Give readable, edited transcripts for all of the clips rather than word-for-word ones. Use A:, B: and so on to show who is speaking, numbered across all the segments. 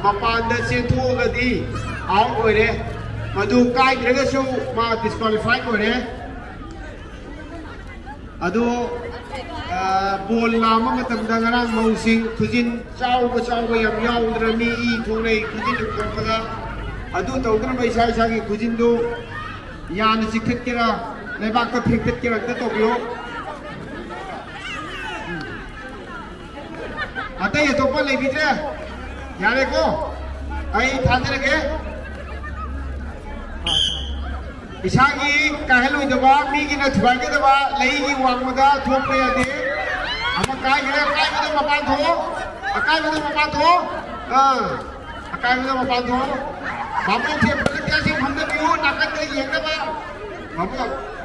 A: मपान चेंथोगदी out होरे मधु काइद्रगसु मा disqualify होरे अदो बोल नाम मतमदा ngara मौसिंग खुजिन चाव यम याउद्रमी ई थोरै खुजिन खरपगा अदु तौदन पैसा इसागी खुजिन दो यान चिखतकेरा लेबाक का फेंकतकेरा त तोबियो अतय तोपा लेबिद्रे यारे को आई थाजरगे इसागी कहलुदबा मीगी न थुवागेदबा लईगी वांगदा थोपे यादे अमा कायगरे कायगदे मपान थो अकायगदे मपान थो अकायगदे मपान थो बाबू थे प्रत्याशी हमने बियो ताकत दे येंगबा बाबू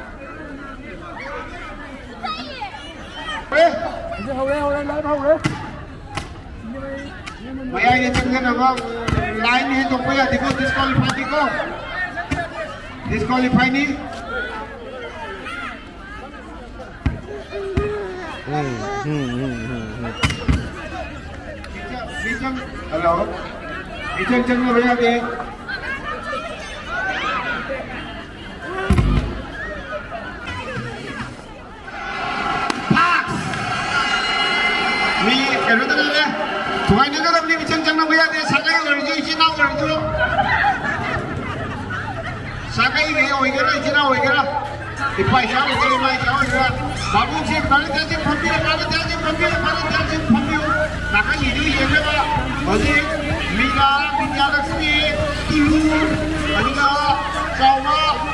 B: इसे होरे लाइव होरे
A: भैया ये चंगन अब लाइन है तो कोई देखो डिस्क्वालीफाई नहीं हेलो इचन चंग भैया दे मी करो तो ले तुम्हारे नगर अपनी विचन चंग भैया दे सगाई लड़जो इसी ना लड़जो सगाई गए होइगरा इतना होइगरा पैसा होइगरा पैसा होइगरा बाबू से भारत देश फंपी नाका यदि येबा होजे मीरा विद्यालक्ष्मी तिलू अनिगा चावा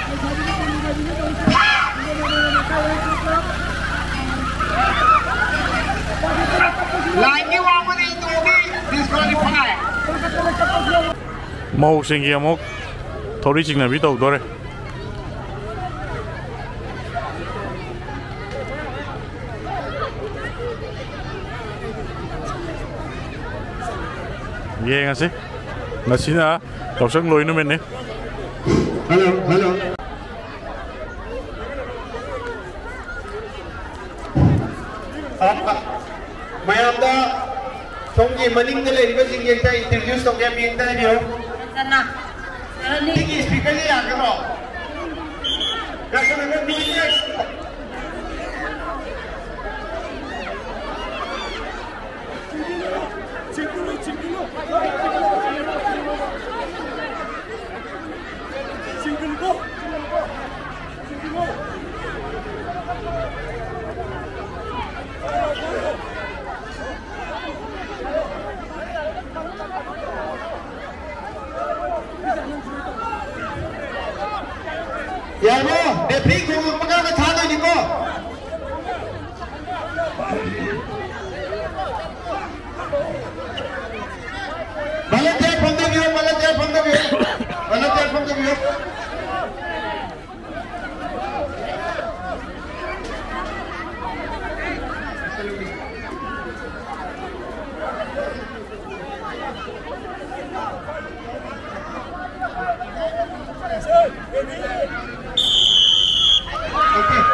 A: लाइन की वामनी तो भी डिस्क्वालीफाई
C: मौसिंगी अमुक थोड़ी चिंगना भी तौदोरे ये ngasi ngasina tawsang loi numen ne
A: hello मयामदा सोंगी मनिंग लेरिबा सिंगेंटा इंट्रोड्यूस तो क्या मिंटा दियो
D: सना
A: की स्पीकर ले आगरो कस्टमर में मिलिए यारो रेफरी को मगा का था दो निको गलत है from the view Okay.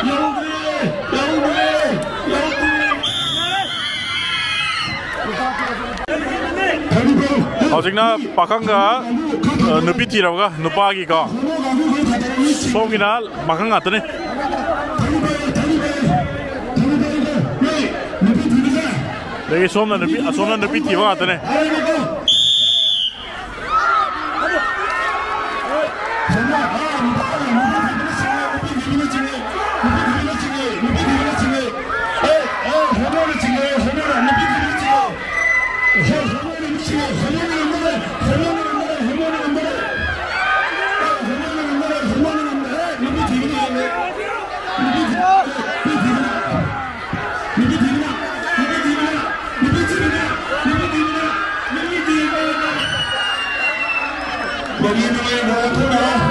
C: Howzikna pakanga nupi tiraga nupagi ka somgina makanga atane lagi somna nupi tiraga atane
D: Bagi